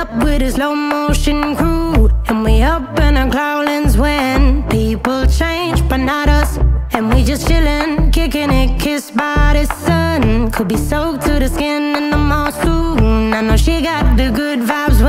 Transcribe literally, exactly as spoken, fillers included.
up with a slow motion crew, and we up in our growlings when people change, but not us. And we just chillin', kicking it, kissed by the sun. Could be soaked to the skin in the mall soon. I know she got the good vibes when